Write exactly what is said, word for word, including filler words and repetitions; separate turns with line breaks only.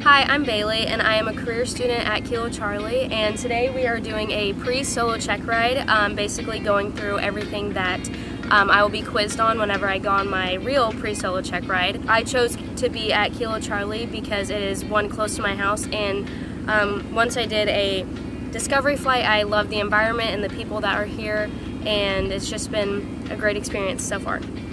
Hi, I'm Bailey and I am a career student at Kilo Charlie, and today we are doing a pre-solo check ride, um, basically going through everything that um, I will be quizzed on whenever I go on my real pre-solo check ride. I chose to be at Kilo Charlie because it is one close to my house, and um, once I did a discovery flight, I love the environment and the people that are here, and it's just been a great experience so far.